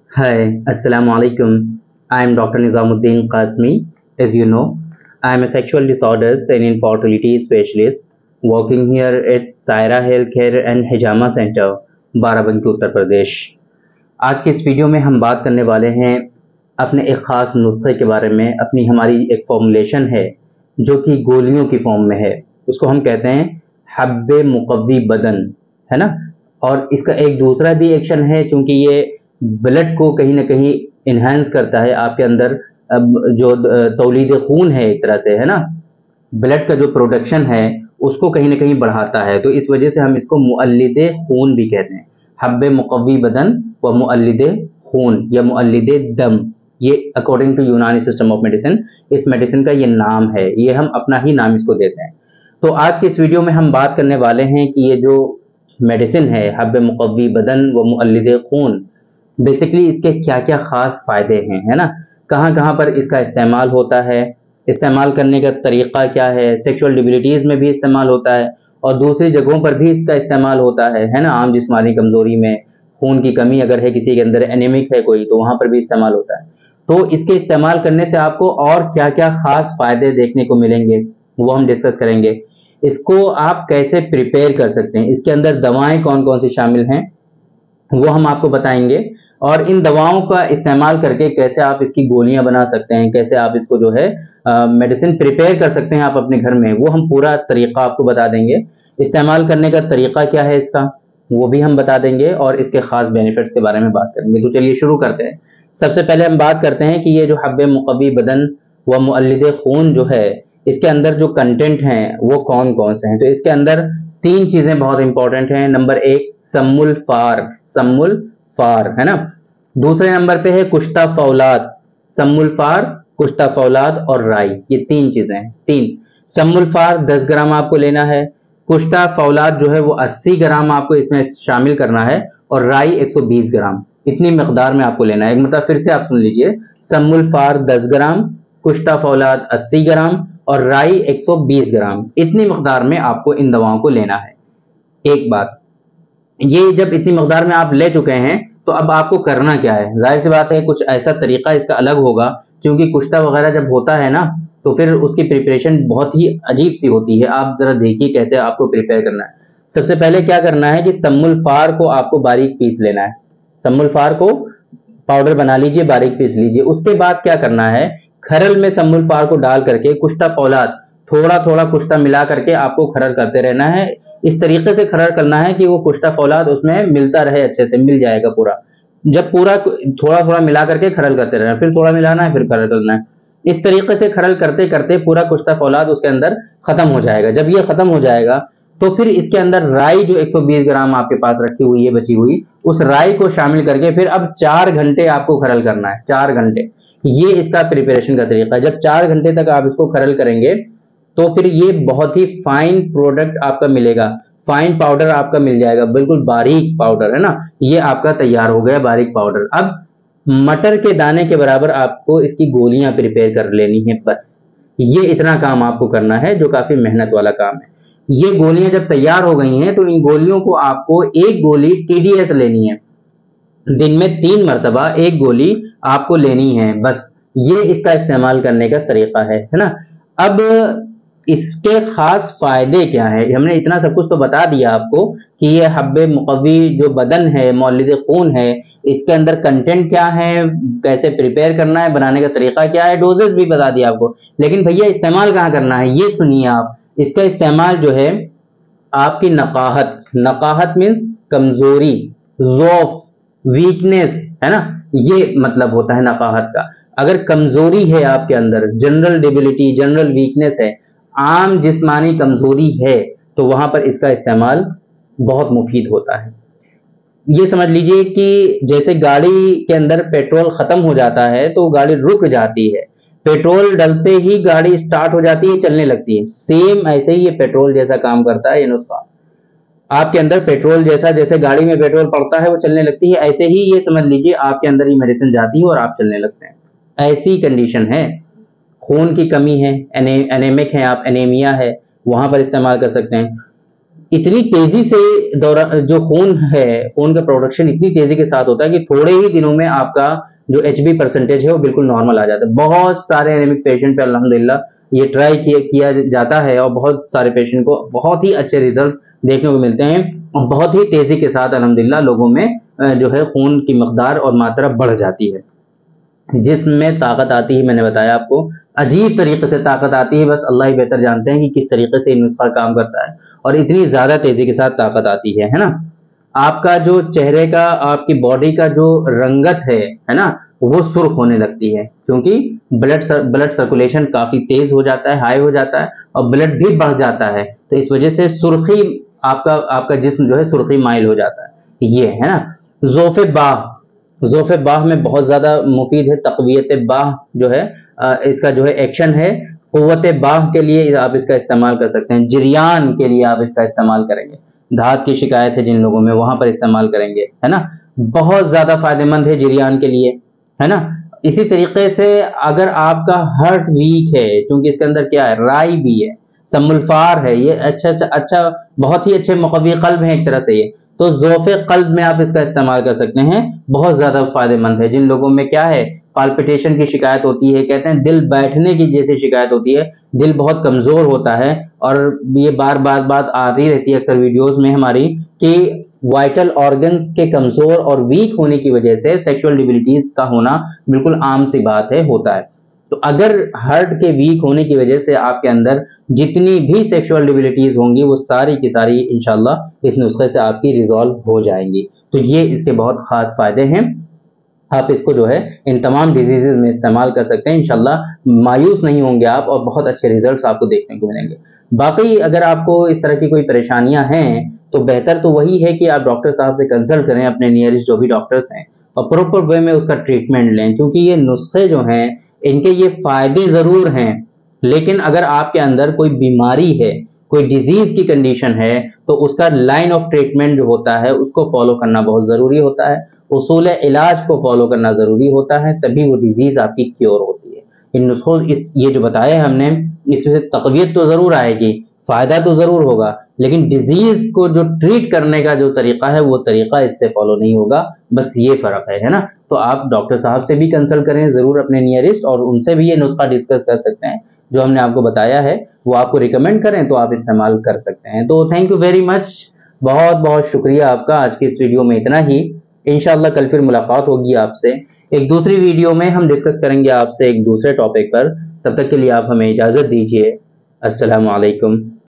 Hi, Assalamu alaikum. I am Dr. Nizamuddin Qasmi. As you know, I am a sexual disorders and infertility specialist working here at Saira Healthcare and Hijama Center, Barabanki Uttar Pradesh. आज के इस video में हम बात करने वाले हैं अपने एक ख़ास नुस्खे के बारे में। अपनी हमारी एक फॉर्मुलेशन है जो कि गोलियों की फॉर्म में है, उसको हम कहते हैं हब्बे मुकव्वी बदन, है ना। और इसका एक दूसरा भी एक्शन है, क्योंकि ये ब्लड को कहीं ना कहीं इन्हांस करता है आपके अंदर। जो तौलीद खून है एक तरह से, है ना, ब्लड का जो प्रोडक्शन है उसको कहीं ना कहीं बढ़ाता है। तो इस वजह से हम इसको मुअल्लिदे खून भी कहते हैं। हब्बे मुकव्वी बदन व मुअल्लिदे खून या मुअल्लिदे दम, ये according to Unani system of medicine इस मेडिसिन का ये नाम है। ये हम अपना ही नाम इसको देते हैं। तो आज के इस वीडियो में हम बात करने वाले हैं कि ये जो मेडिसिन है हब्बे मुकव्वी बदन व मुअल्लिदे खून, बेसिकली इसके क्या क्या खास फायदे हैं, है ना। कहाँ कहाँ पर इसका इस्तेमाल होता है, इस्तेमाल करने का तरीका क्या है, सेक्सुअल डिबिलिटीज में भी इस्तेमाल होता है और दूसरी जगहों पर भी इसका इस्तेमाल होता है ना। आम जिस्मानी कमजोरी में, खून की कमी अगर है किसी के अंदर, एनीमिक है कोई, तो वहां पर भी इस्तेमाल होता है। तो इसके इस्तेमाल करने से आपको और क्या क्या खास फायदे देखने को मिलेंगे वो हम डिस्कस करेंगे। इसको आप कैसे प्रिपेयर कर सकते हैं, इसके अंदर दवाएं कौन कौन सी शामिल हैं वो हम आपको बताएंगे। और इन दवाओं का इस्तेमाल करके कैसे आप इसकी गोलियां बना सकते हैं, कैसे आप इसको जो है मेडिसिन प्रिपेयर कर सकते हैं आप अपने घर में, वो हम पूरा तरीका आपको बता देंगे। इस्तेमाल करने का तरीका क्या है इसका वो भी हम बता देंगे और इसके खास बेनिफिट्स के बारे में बात करेंगे। तो चलिए शुरू करते हैं। सबसे पहले हम बात करते हैं कि ये जो हब्बे मुकव्वी बदन व मुअल्लिदे खून जो है, इसके अंदर जो कंटेंट हैं वो कौन कौन से हैं। तो इसके अंदर तीन चीजें बहुत इंपॉर्टेंट हैं। नंबर एक सम्मुल फार, सम्मुल फार, है ना। दूसरे नंबर पे है कुश्ता फौलाद, सम्मुल फार, कुश्ता फौलाद और राई, ये तीन चीजें हैं। तीन, सम्मुल फार 10 ग्राम आपको लेना है, कुश्ता फौलाद जो है वो 80 ग्राम आपको इसमें शामिल करना है और राई 120 ग्राम, इतनी मकदार में आपको लेना है। एक मतलब फिर से आप सुन लीजिए, सम्मुल फार 10 ग्राम, कुश्ता फौलाद 80 ग्राम और राई 120 ग्राम, इतनी मकदार में आपको इन दवाओं को लेना है। एक बात, ये जब इतनी मकदार में आप ले चुके हैं तो अब आपको करना क्या है, जाहिर सी बात है कुछ ऐसा तरीका इसका अलग होगा, क्योंकि कुश्ता वगैरह जब होता है ना तो फिर उसकी प्रिपरेशन बहुत ही अजीब सी होती है। आप जरा देखिए कैसे आपको प्रिपेयर करना है। सबसे पहले क्या करना है कि सम्मुल फार को आपको बारीक पीस लेना है। सम्मुल फार को पाउडर बना लीजिए, बारीक पीस लीजिए। उसके बाद क्या करना है, खरल में सम्मुल फार को डाल करके कुश्ता फौलाद थोड़ा थोड़ा कुश्ता मिला करके आपको खरल करते रहना है। इस तरीके से खरल करना है कि वो कुश्ता फौलाद उसमें मिलता रहे, अच्छे से मिल जाएगा पूरा। जब पूरा थोड़ा थोड़ा मिला करके खरल करते रहना, फिर थोड़ा मिलाना है, फिर खरल करना है। इस तरीके से खरल करते करते पूरा कुश्ता फौलाद उसके अंदर खत्म हो जाएगा। जब ये खत्म हो जाएगा तो फिर इसके अंदर राई जो 120 ग्राम आपके पास रखी हुई है बची हुई, उस राई को शामिल करके फिर अब 4 घंटे आपको खरल करना है। 4 घंटे, ये इसका प्रिपरेशन का तरीका है। जब 4 घंटे तक आप इसको खरल करेंगे तो फिर ये बहुत ही फाइन प्रोडक्ट आपका मिलेगा, फाइन पाउडर आपका मिल जाएगा, बिल्कुल बारीक पाउडर, है ना। ये आपका तैयार हो गया बारीक पाउडर। अब मटर के दाने के बराबर आपको इसकी गोलियां प्रिपेयर कर लेनी है, बस ये इतना काम आपको करना है जो काफी मेहनत वाला काम है। ये गोलियां जब तैयार हो गई हैं तो इन गोलियों को आपको एक गोली टीडीएस लेनी है, दिन में 3 मरतबा एक गोली आपको लेनी है, बस ये इसका इस्तेमाल करने का तरीका है ना। अब इसके खास फायदे क्या है, हमने इतना सब कुछ तो बता दिया आपको कि ये हब्बे मुकव्वी जो बदन है, मौलिद खून है, इसके अंदर कंटेंट क्या है, कैसे प्रिपेयर करना है, बनाने का तरीका क्या है, डोजेस भी बता दिया आपको। लेकिन भैया इस्तेमाल कहाँ करना है ये सुनिए आप। इसका इस्तेमाल जो है आपकी नकाहत, नकाहत मीन्स कमजोरी, ज़ौफ, वीकनेस, है ना, ये मतलब होता है नकाहत का। अगर कमजोरी है आपके अंदर, जनरल डिबिलिटी, जनरल वीकनेस है, आम जिस्मानी कमजोरी है, तो वहां पर इसका इस्तेमाल बहुत मुफीद होता है। ये समझ लीजिए कि जैसे गाड़ी के अंदर पेट्रोल खत्म हो जाता है तो गाड़ी रुक जाती है, पेट्रोल डलते ही गाड़ी स्टार्ट हो जाती है, चलने लगती है। सेम ऐसे ही ये पेट्रोल जैसा काम करता है ये नुस्खा। आपके अंदर पेट्रोल जैसा, जैसे गाड़ी में पेट्रोल पड़ता है वो चलने लगती है, ऐसे ही ये समझ लीजिए आपके अंदर ये मेडिसिन जाती है और आप चलने लगते हैं। ऐसी कंडीशन है, खून की कमी है, एनेमिक है आप, एनीमिया है, वहां पर इस्तेमाल कर सकते हैं। इतनी तेजी से दौरा जो खून है, खून का प्रोडक्शन इतनी तेजी के साथ होता है कि थोड़े ही दिनों में आपका जो HB परसेंटेज है वो बिल्कुल नॉर्मल आ जाता है। बहुत सारे एनीमिक पेशेंट पे अल्हम्दुलिल्लाह ये ट्राई किया जाता है और बहुत सारे पेशेंट को बहुत ही अच्छे रिजल्ट देखने को मिलते हैं और बहुत ही तेजी के साथ अल्हम्दुलिल्लाह लोगों में जो है खून की मकदार और मात्रा बढ़ जाती है। जिसमें ताकत आती है, मैंने बताया आपको, अजीब तरीके से ताकत आती है, बस अल्लाह ही बेहतर जानते हैं कि किस तरीके से ये नुस्खा काम करता है और इतनी ज्यादा तेजी के साथ ताकत आती है ना। आपका जो चेहरे का, आपकी बॉडी का जो रंगत है ना, वो सुर्ख होने लगती है क्योंकि ब्लड सर्कुलेशन काफी तेज हो जाता है, हाई हो जाता है और ब्लड भी बढ़ जाता है, तो इस वजह से सुर्खी, आपका जिस्म जो है सुर्खी माइल हो जाता है, ये है ना। जोफे बाह, जोफ़े बाह में बहुत ज़्यादा मुफीद है। तक़वियत बाह जो है इसका जो है एक्शन है, क़ुव्वत बाह के लिए आप इसका इस्तेमाल कर सकते हैं, जरियान के लिए आप इसका इस्तेमाल करेंगे, धात की शिकायत है जिन लोगों में वहां पर इस्तेमाल करेंगे, है ना। बहुत ज़्यादा फायदेमंद है जरियान के लिए, है ना। इसी तरीके से अगर आपका हार्ट वीक है, क्योंकि इसके अंदर क्या है, राई भी है, समुल्फार है, ये अच्छा बहुत ही अच्छे मुक़व्वी क़ल्ब है एक तरह से ये, तो ज़ोफ़े क़ल्ब में आप इसका इस्तेमाल कर सकते हैं, बहुत ज़्यादा फ़ायदेमंद है। जिन लोगों में क्या है, पाल्पिटेशन की शिकायत होती है, कहते हैं दिल बैठने की जैसी शिकायत होती है, दिल बहुत कमज़ोर होता है और ये बात आती रहती है अक्सर वीडियोज़ में हमारी कि वाइटल ऑर्गन्स के कमज़ोर और वीक होने की वजह से सेक्सुअल डिबिलिटीज़ का होना बिल्कुल आम सी बात है, होता है। तो अगर हार्ट के वीक होने की वजह से आपके अंदर जितनी भी सेक्सुअल डिबिलिटीज होंगी वो सारी की सारी इंशाल्लाह इस नुस्खे से आपकी रिजॉल्व हो जाएंगी। तो ये इसके बहुत खास फायदे हैं, आप इसको जो है इन तमाम डिजीजेज में इस्तेमाल कर सकते हैं, इंशाल्लाह मायूस नहीं होंगे आप और बहुत अच्छे रिजल्ट्स आपको देखने को मिलेंगे। बाकी अगर आपको इस तरह की कोई परेशानियां हैं तो बेहतर तो वही है कि आप डॉक्टर साहब से कंसल्ट करें, अपने नियरेस्ट जो भी डॉक्टर्स हैं, और प्रॉपर वे में उसका ट्रीटमेंट लें, क्योंकि ये नुस्खे जो हैं इनके ये फायदे जरूर हैं, लेकिन अगर आपके अंदर कोई बीमारी है, कोई डिजीज की कंडीशन है, तो उसका लाइन ऑफ ट्रीटमेंट जो होता है उसको फॉलो करना बहुत जरूरी होता है, उसूल इलाज को फॉलो करना जरूरी होता है, तभी वो डिजीज आपकी क्योर होती है। इन नुस्खों ये जो बताया हमने, इसमें से तकवीत तो जरूर आएगी, फायदा तो जरूर होगा, लेकिन डिजीज को जो ट्रीट करने का जो तरीका है वो तरीका इससे फॉलो नहीं होगा, बस ये फर्क है ना। तो आप डॉक्टर साहब से भी कंसल्ट करें जरूर, अपने नियरेस्ट, और उनसे भी ये नुस्खा डिस्कस कर सकते हैं, जो हमने आपको बताया है वो आपको रिकमेंड करें तो आप इस्तेमाल कर सकते हैं। तो थैंक यू वेरी मच, बहुत बहुत शुक्रिया आपका। आज की इस वीडियो में इतना ही, इंशाल्लाह कल फिर मुलाकात होगी आपसे एक दूसरी वीडियो में, हम डिस्कस करेंगे आपसे एक दूसरे टॉपिक पर। तब तक के लिए आप हमें इजाज़त दीजिए। अस्सलामु अलैकुम।